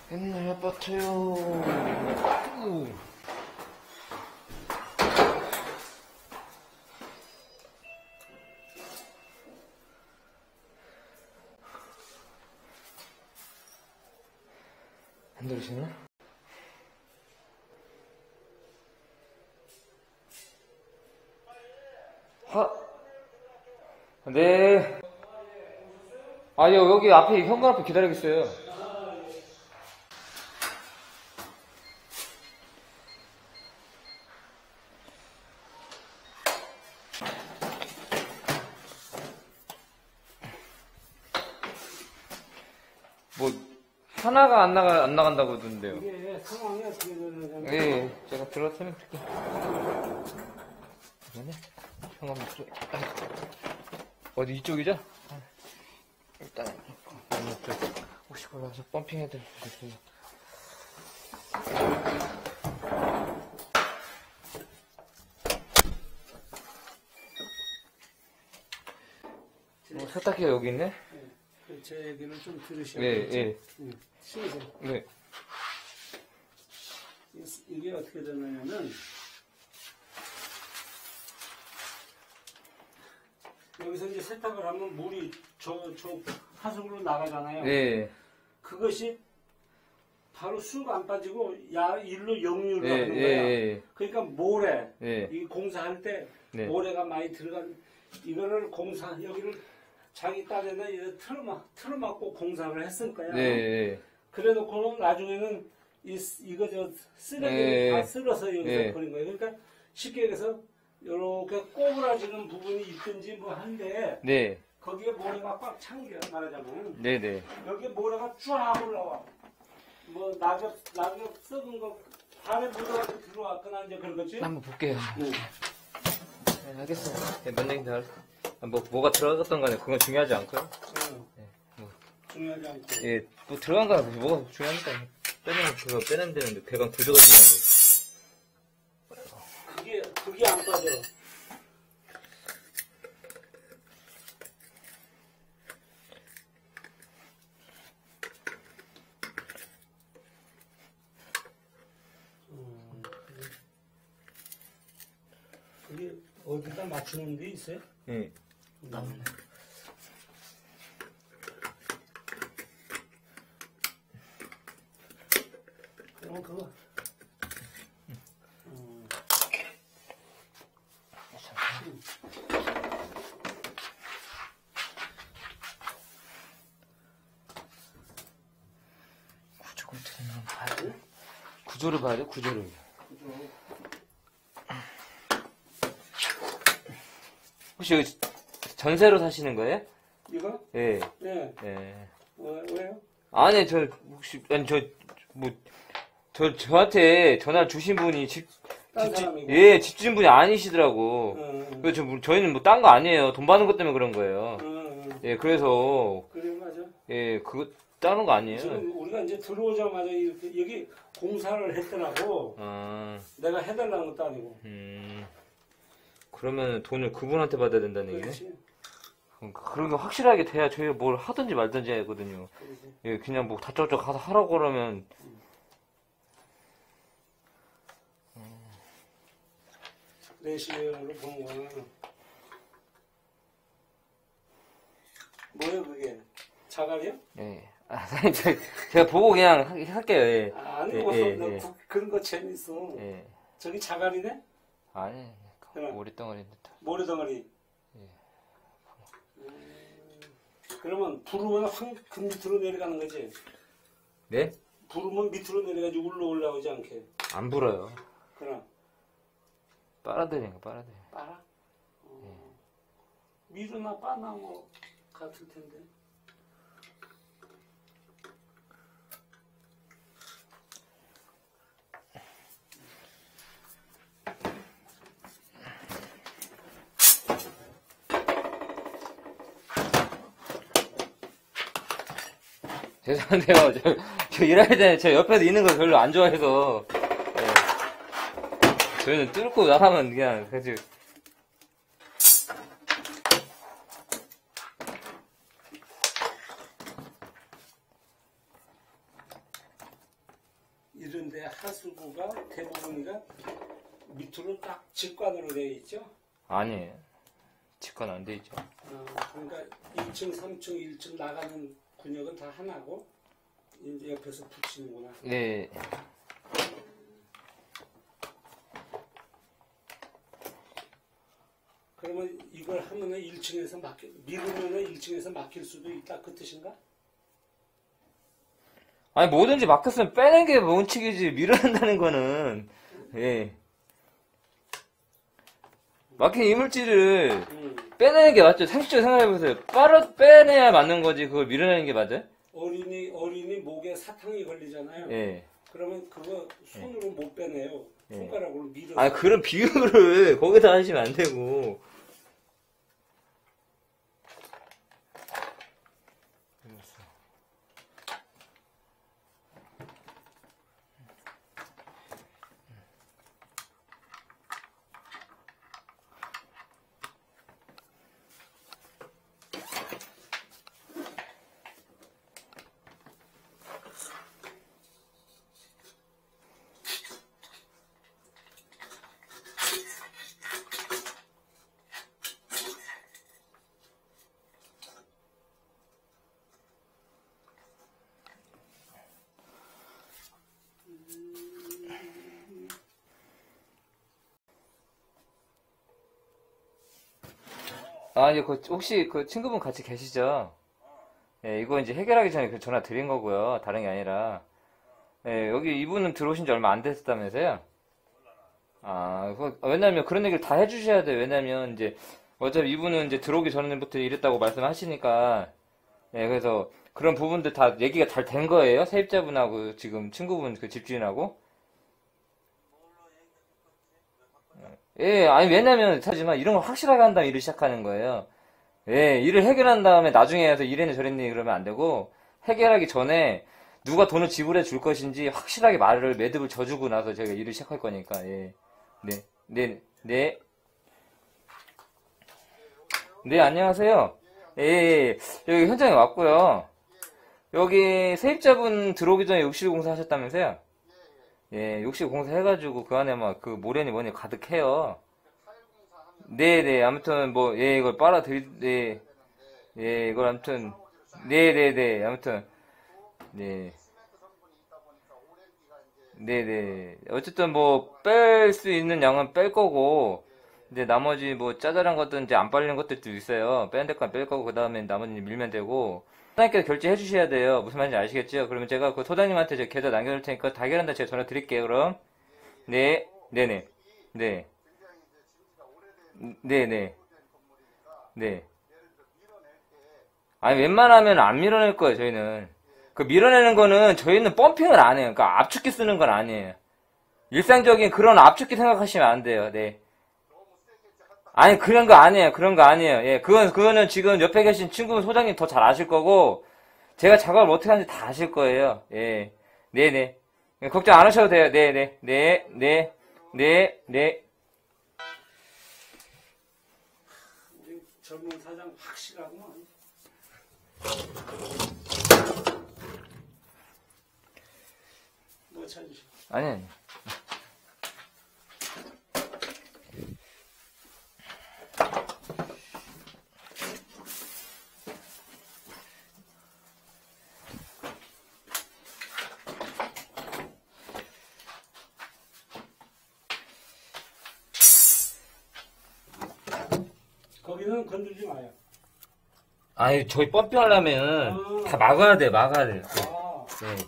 옛날 아파트요. 안 들으시나? 네. 아니요, 여기 앞에, 현관 앞에 기다리고 있어요. 뭐, 하나가 안 나간다고 하던데요. 이게 상황이 어떻게 되느냐. 예, 제가 들어서면 줄게. 이거네? 현관 쪽. 어디 이쪽이죠? 일단, 이쪽. 혹시 몰라서 펌핑 해드릴 수 있어요. 세탁기가 여기 있네? 네. 제 얘기를 좀 들으셔야 네, 되겠죠? 예. 네. 쉬세요. 네. 이게 어떻게 되느냐면, 여기서 이제 세탁을 하면 물이 저 하수구로 나가잖아요. 네. 그것이 바로 쑥 안 빠지고 일로 역류를 네, 하는 예, 거야. 예. 그러니까 모래, 네. 이 공사할 때 네. 모래가 많이 들어간 이거를 여기를 자기 딴에다 틀어막고 공사를 했을 거야. 네. 그래놓고는 나중에는 이거 쓰레기를 네. 다 쓸어서 여기서 네. 버린 거예요. 그러니까 쉽게 얘기해서 이렇게 꼬부라지는 부분이 있든지 뭐 한데 네. 거기에 모래가 꽉 찬 게 말하자면 네네. 여기 모래가 쫙 올라와. 뭐 낙엽 썩은 거 발에 묻어가지고 들어왔거나 이제 그런 거지. 한번 볼게요. 네. 네, 알겠습니다. 네, 몇 년인지 뭐가 들어갔던 간에 그건 중요하지 않고요. 네, 뭐. 중요하지 않고. 예, 뭐 들어간 거야 뭐가 중요합니까? 빼내면 되는데 배관 구조가 중요한 그게 안 빠져. 그게 어디다 맞추는 게 있어요? 예. 나오네. 그럼 그거. 구조를 어떻게 봐야 돼? 구조를 봐야 돼, 구조를. 혹시 여기 전세로 사시는 거예요? 이거? 예. 네. 예. 왜요? 아니, 저한테 전화 주신 분이 딴 사람이고. 예, 집주인분이 아니시더라고. 응. 그래서 저희는 뭐 딴 거 아니에요. 돈 받는 것 때문에 그런 거예요. 응. 예, 그래서, 그래 맞아. 예, 그거 다른 거 아니에요. 지금 우리가 이제 들어오자마자 이렇게 여기 공사를 했더라고. 아, 내가 해달라는 것도 아니고. 그러면 돈을 그분한테 받아야 된다는 얘기네? 그렇지. 그런 게 확실하게 돼야 저희가 뭘 하든지 말든지 하거든요. 그렇지. 예, 그냥 뭐 다짜고짜 가서 하라고 그러면, 내시경으로 보는 거는 뭐예요 그게? 자갈이요? 예. 아, 사장님, 제가 보고 그냥 할게요, 예. 아니 예, 뭐 예, 너 예. 그런 거 재밌어. 예. 저기 자갈이네? 아니, 그래. 머리덩어리인데. 모래덩어리. 예. 그러면 부르면 확 그 밑으로 내려가는 거지. 네? 부르면 밑으로 내려가지고 올라오지 않게. 안 불어요. 그럼 빨아들이니까, 빨아들이. 빨아? 미루나 빠나 뭐 같을 텐데. 죄송한데요. 저 일할 때 제 옆에서 있는 거 별로 안 좋아해서. 예. 저희는 뚫고 나가면 그냥, 그지. 근데 하수구가 대부분이가 밑으로 딱 직관으로 되어 있죠. 아니, 직관 안 돼 있죠. 그러니까 2층, 3층, 1층 나가는 군역은 다 하나고 이제 옆에서 붙이는구나. 네. 그러면 이걸 하면은 1층에서 미루면은 1층에서 막힐 수도 있다 그 뜻인가? 아니, 뭐든지 막혔으면 빼는 게 원칙이지, 밀어낸다는 거는. 예. 막힌 이물질을 빼내는 게 맞죠. 상식적으로 생각해보세요. 빼내야 맞는 거지, 그걸 밀어내는 게 맞아요? 어린이 목에 사탕이 걸리잖아요. 예. 그러면 그거 손으로 못 빼내요. 예. 손가락으로 밀어서. 아니, 그런 비유를 거기다 하시면 안 되고. 아, 이제 혹시 그 친구분 같이 계시죠? 예, 이거 이제 해결하기 전에 그 전화 드린 거고요. 다른 게 아니라. 예, 여기 이분은 들어오신 지 얼마 안 됐다면서요? 왜냐면 그런 얘기를 다 해주셔야 돼요. 왜냐면 이제 어차피 이분은 이제 들어오기 전부터 이랬다고 말씀하시니까. 예, 그래서 그런 부분들 다 얘기가 잘 된 거예요. 세입자분하고 지금 친구분 그 집주인하고. 예, 아니, 왜냐면, 하지만 이런 걸 확실하게 한 다음에 일을 시작하는 거예요. 예, 일을 해결한 다음에 나중에 해서 이랬네 저랬네 그러면 안 되고, 해결하기 전에 누가 돈을 지불해 줄 것인지 확실하게 말을, 매듭을 져주고 나서 제가 일을 시작할 거니까, 예. 네, 네, 네. 네, 안녕하세요. 예, 예, 여기 현장에 왔고요. 여기 세입자분 들어오기 전에 욕실 공사 하셨다면서요? 예, 욕실 공사해가지고 그 안에 막 그 모래니 뭐니 가득해요. 네네, 아무튼 뭐, 예, 이걸 네, 예, 이걸 아무튼, 네네네, 아무튼, 네, 네네. 어쨌든 뭐, 뺄 수 있는 양은 뺄 거고, 근데 나머지 뭐 짜잘한 것들 이제 안 빨리는 것들도 있어요. 빼는 데까지 뺄 거고, 그 다음에 나머지는 밀면 되고, 소장님께서 결제해 주셔야 돼요. 무슨 말인지 아시겠죠? 그러면 제가 그 소장님한테 제 계좌 남겨둘 테니까 다 해결한다 제가 전화 드릴게요, 그럼. 네, 네네, 네, 네네, 네. 아니, 웬만하면 안 밀어낼 거예요, 저희는. 그 밀어내는 거는 저희는 펌핑을 안 해요. 그러니까 압축기 쓰는 건 아니에요. 일상적인 그런 압축기 생각하시면 안 돼요, 네. 아니, 그런 거 아니에요. 그런 거 아니에요. 예, 그거는 지금 옆에 계신 친구 소장님 더 잘 아실 거고, 제가 작업을 어떻게 하는지 다 아실 거예요. 예. 네네. 걱정 안 하셔도 돼요. 네네. 네, 네, 네, 네. 우리 젊은 사장 확실하구만. 뭐 찾으시? 아니. 거기는 건들지 마요. 아니, 저희 펌핑 하려면 다 막아야 돼, 막아야 돼. 네.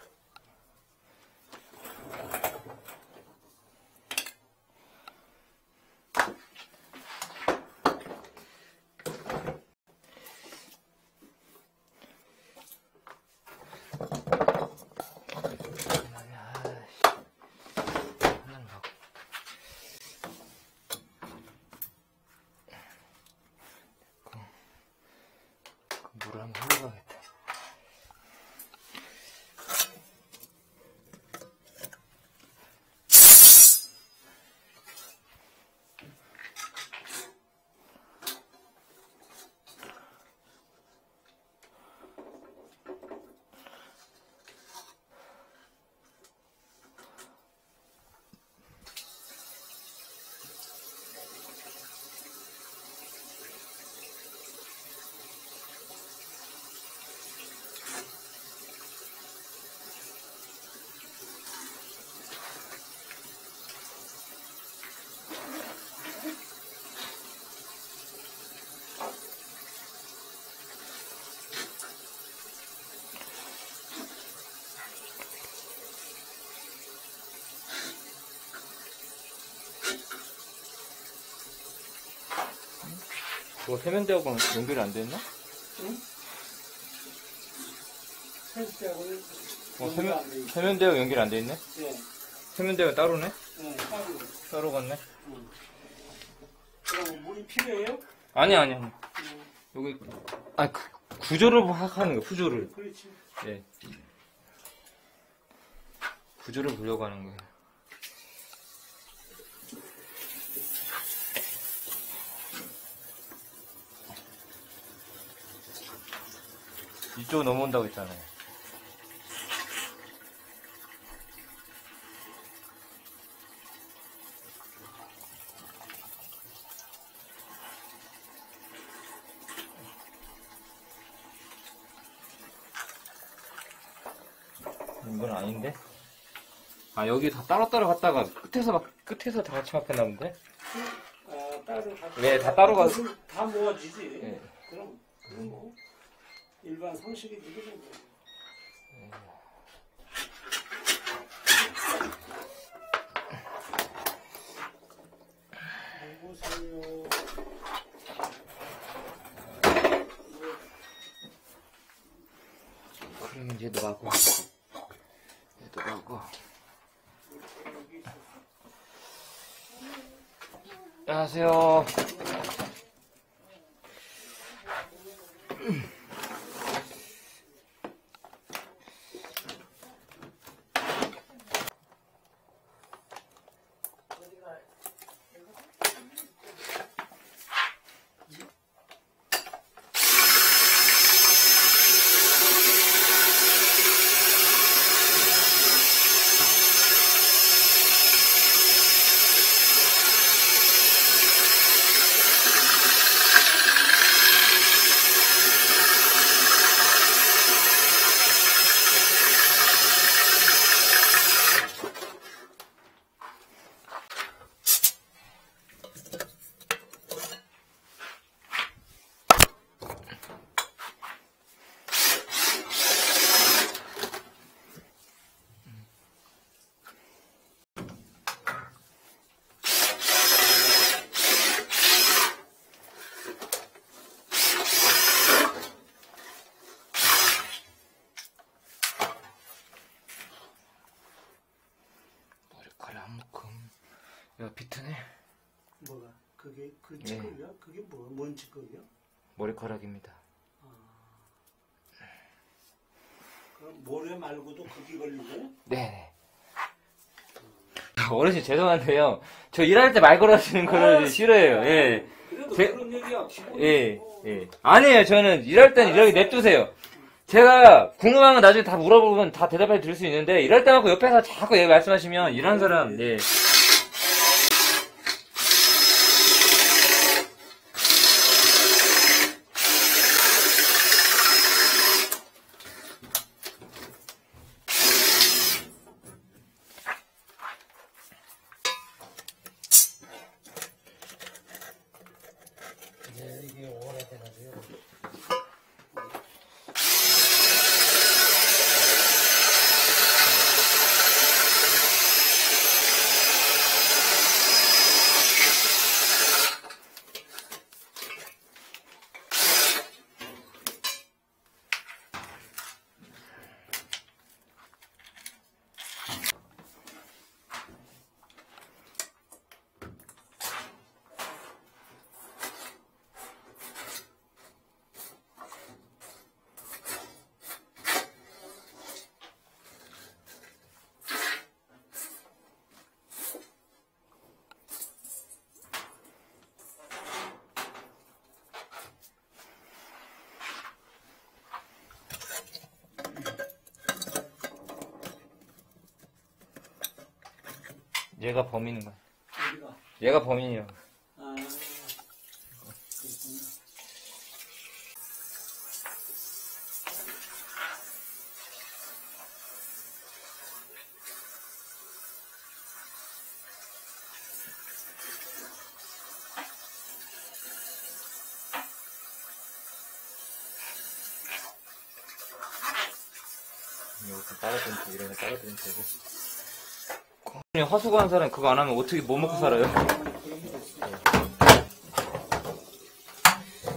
물을 한번 흘려봐야겠다. 그거 세면대하고는 연결이 안 됐나? 응? 세면대하고는 세면대하고 연결이 안 돼 있네? 네. 세면대가 따로네? 네, 따로. 따로 갔네? 응. 그럼 물이 필요해요? 아니. 응. 여기, 구조를 하는 거야, 구조를. 그렇지. 예. 구조를 보려고 하는 거예요. 이쪽 넘어온다고 했잖아요. 이건 아닌데? 여기 다 따로따로 갔다가 끝에서 다 같이 막혔나 본데? 따로 가. 네, 다 따로 가서. 다 모아지지. 네. 그럼 뭐 일반 상식이지 그 정도. 보세요. 그럼 얘도 가고. 얘도 가고. 안녕하세요. 야, 비트네. 뭐가? 그게 그 네. 찌꺼기야? 그게 뭐야? 뭔 찌꺼기야? 머리카락입니다. 그럼 모래 말고도 그게 걸리고? 네. 어르신 죄송한데요. 저 일할 때 말 걸어주는 거를 싫어해요. 예. 그래도 제- 그런 얘기야. 기본이. 예. 아니에요. 저는 일할 때는 이렇게 냅두세요. 제가 궁금한 건 나중에 다 물어보면 다 대답해 드릴 수 있는데 일할 때만큼 옆에서 자꾸 얘기 말씀하시면 일하는 사람, 예. 이게 오래돼가지고. 얘가 범인인 거야. 어디가? 얘가 범인이에요. 아, 그렇구나. 이것도 따라드는 거, 이런 거 따라드는 되고. 화수고하는 사람 그거 안 하면 어떻게 뭐 먹고 살아요?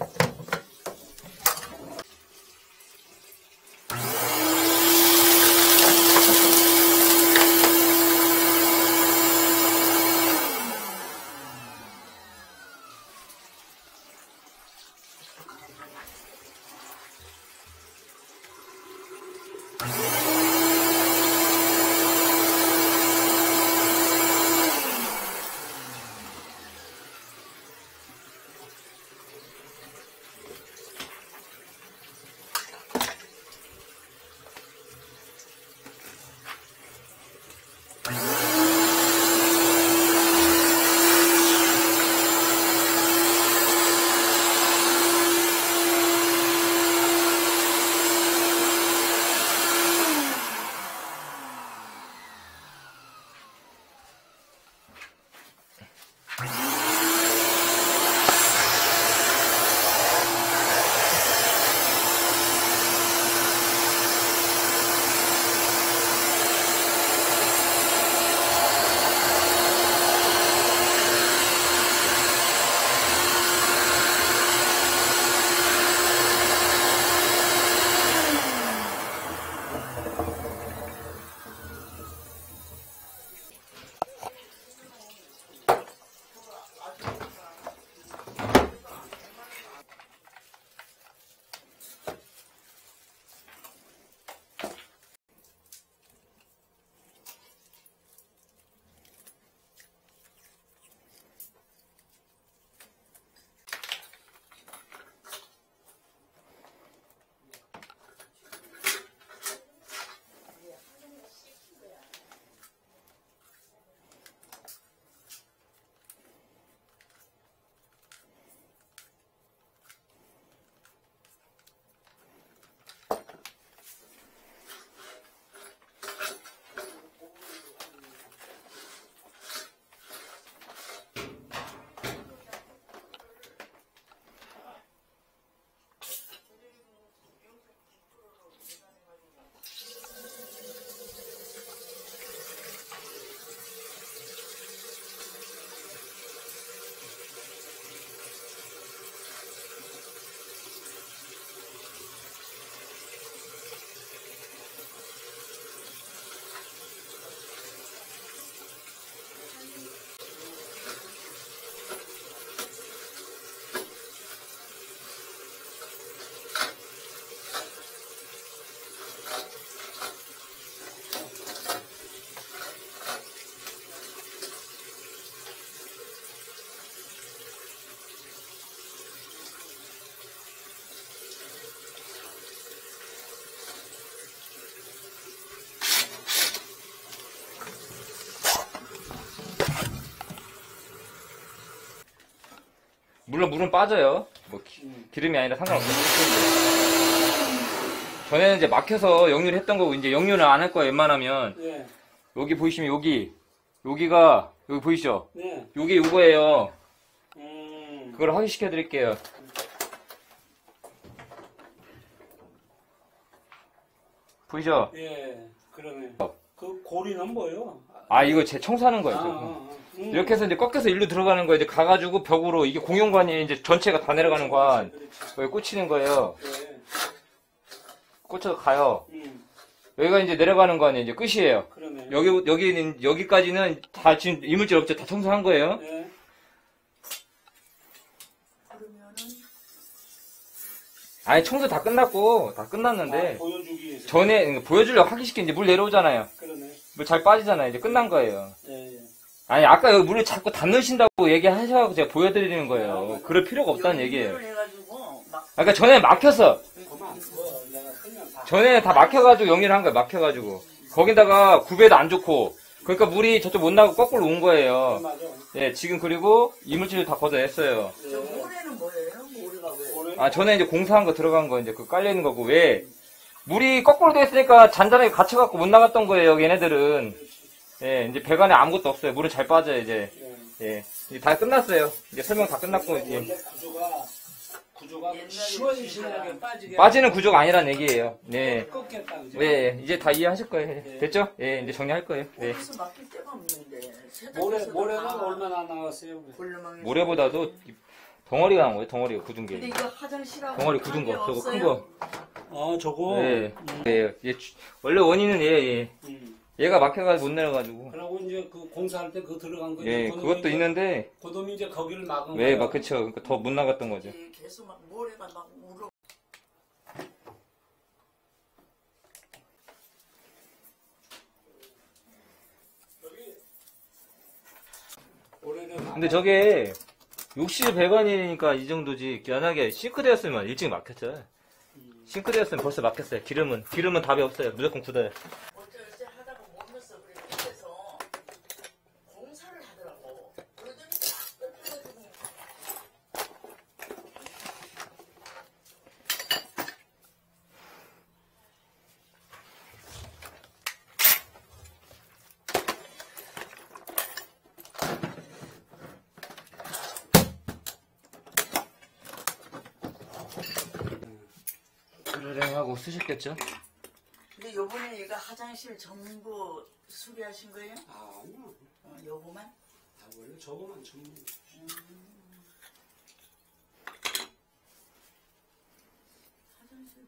물론 물은 빠져요. 뭐 기름이 아니라 상관없어요. 전에는 이제 막혀서 역류를 했던 거고 이제 역류는 안 할 거예요. 웬만하면. 네. 여기 보이시면 여기가 여기 보이시죠? 네. 여기 이거예요. 음. 그걸 확인시켜 드릴게요. 보이죠? 예. 그러네. 그 고리는 뭐예요? 아 이거 제 청소하는 거예요. 이렇게 해서 이제 꺾여서 일로 들어가는 거예요. 이제 가가지고 벽으로 이게 공용관이 이제 전체가 다 내려가는 관. 여기 꽂히는 거예요. 예. 꽂혀서 가요. 음. 여기가 이제 내려가는 관이 이제 끝이에요. 그러네. 여기까지는 다 지금 이물질 없죠. 다 청소한 거예요. 예. 아니 청소 다 끝났고 다 끝났는데 보여주기 위해서. 전에 그러니까 보여주려고 하기시킨 이제 물 내려오잖아요. 그러네. 물 잘 빠지잖아요. 이제 끝난 거예요. 예. 예. 아니 아까 여기 물을 자꾸 담으신다고 얘기하셔서 제가 보여드리는 거예요. 그럴 필요가 없다는 얘기예요. 그러니까 전에 막혔어. 그만. 뭐 내가 그냥 다. 전에 다 막혀가지고 영리를 한 거예요. 막혀가지고 거기다가 구배도 안 좋고 그러니까 물이 저쪽 못 나고 거꾸로 온 거예요. 맞아. 예, 지금 그리고 이물질을 다 걷어냈어요. 예. 저 모래는 뭐예요? 모래가 왜? 고래. 아 전에 이제 공사한 거 들어간 거 이제 그 깔려 있는 거고 왜 물이 거꾸로 돼 있으니까 잔잔하게 갇혀갖고 못 나갔던 거예요. 얘네들은. 예, 이제 배관에 아무것도 없어요. 물은 잘 빠져요 이제. 예. 예, 이제 다 끝났어요. 이제 설명 다 끝났고 이제 원래 구조가 시원시원하게 빠지게. 빠지는 구조가 아니란 얘기예요. 네. 꺾였다 그죠? 네, 이제 다 이해하실 거예요. 됐죠? 예, 이제 정리할 거예요. 네. 거기서 막힐 데가 없는데. 모래가 얼마나 나왔어요? 모래보다도 덩어리가 나온 거예요. 덩어리가 굳은 근데 게. 이거 화장실하고 덩어리 굳은 거, 저거 큰 거. 저거. 네. 네. 원래 원인은 얘. 얘가 막혀가지고 못 내려가지고. 그리고 이제 그 공사할 때 그 들어간 거. 예, 그것도 있는데. 그놈이 이제 거기를 막은 왜, 거예요. 막, 그쵸. 그러니까 더 못 나갔던 거죠. 계속 막 모래가 막 울어. 올해는 근데 저게, 욕실 배관이니까 이 정도지. 연하게 싱크대였으면 일찍 막혔죠. 싱크대였으면 벌써 막혔어요. 기름은 답이 없어요. 무조건 굳어요. 어째 하다가 못 넣었어. 그래 밑에서 공사를 하더라고. 그러더니 딱 끊겨가지고. 그러려 하고 쓰셨겠죠? 근데 요번에 얘가 화장실 전부 수리하신 거예요? 아니요. 요거만? 원래 저거만 전부. 화장실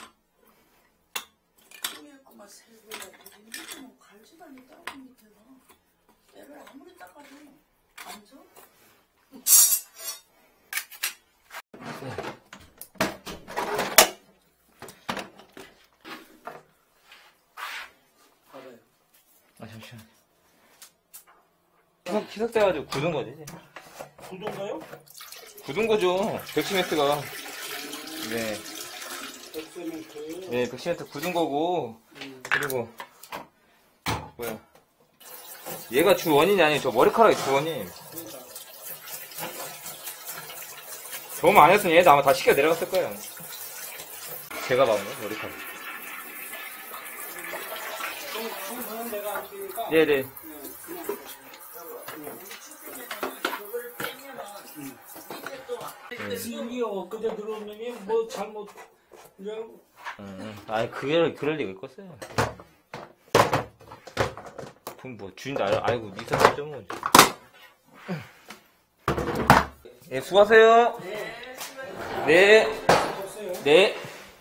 꾸몄구만 세고야. 이렇게 뭐 갈지도 않았다고 밑에가. 얘를 아무리 닦아도 안 줘? 봐봐요. 아, 잠시만요. 희석돼가지고 굳은 거지. 이제. 구도인가요? 굳은 거죠. 백시멘트가. 네. 백세멘트. 네, 백시멘트 굳은 거고. 그리고, 뭐야. 얘가 주 원인이 아니에요. 저 머리카락이 주 원인. 저만 안 했으면 얘도 아마 다 시켜 내려갔을 거예요. 제가 봐요, 머리카락. 청소는 내가 안 되니까. 네네. 그거를 빼면은 밑에 또 이게 엊그제 들어온 놈이 뭐 잘못 그냥 아니, 그럴 리가 있겠어요. 그럼 뭐, 주인도 알고, 있었겠죠, 뭐. 네, 수고하세요. 네. 없어요. 네.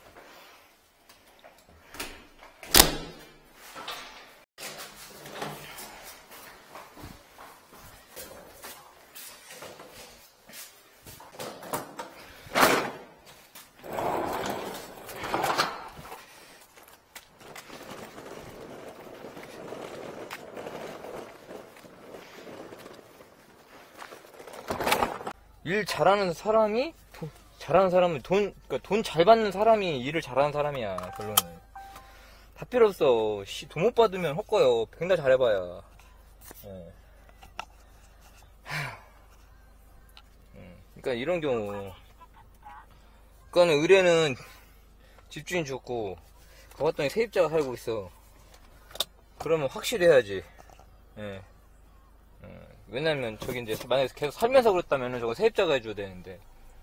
일 잘하는 사람이 잘하는 사람은 그러니까 돈 잘 받는 사람이 일을 잘하는 사람이야. 결론은 다 필요 없어. 돈 못 받으면 헛거요. 굉장히 잘해봐야. 예. 그러니까 이런 경우. 그거는 의뢰는 집주인 줬고, 가봤더니 세입자가 살고 있어. 그러면 확실히 해야지. 예. 왜냐면 저기 이제 만약에 계속 살면서 그랬다면은 저거 세입자가 해줘야 되는데,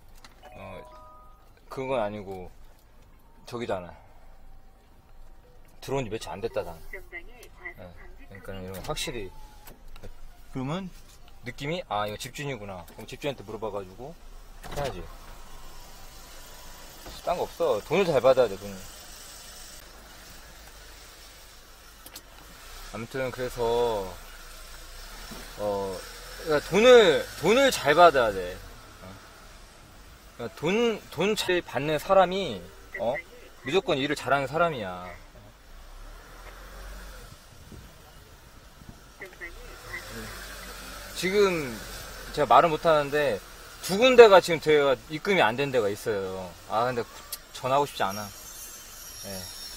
그건 아니고, 저기잖아. 들어온 지 며칠 안 됐다잖아. 그러니까 이런 거 확실히. 그러면 느낌이, 아, 이거 집주인이구나. 그럼 집주인한테 물어봐가지고 해야지. 딴 거 없어. 돈을 잘 받아야 돼, 돈을. 아무튼 그래서 그러니까 돈을 잘 받아야 돼. 그러니까 돈 잘 받는 사람이 무조건 일을 잘하는 사람이야. 지금 제가 말은 못하는데 두 군데가 지금 저희가 입금이 안 된 데가 있어요. 아 근데 전화하고 싶지 않아. 예.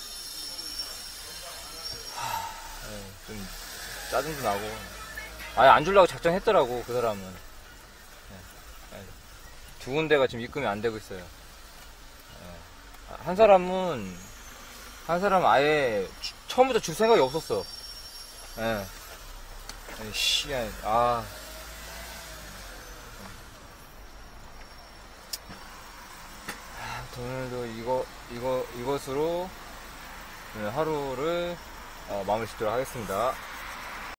좀 짜증도 나고. 아예 안 주려고 작정했더라고 그 사람은. 예. 두 군데가 지금 입금이 안 되고 있어요. 예. 한 사람은 아예 처음부터 줄 생각이 없었어. 예. 씨, 아. 오늘도 이것으로 하루를 마무리 짓도록 하겠습니다.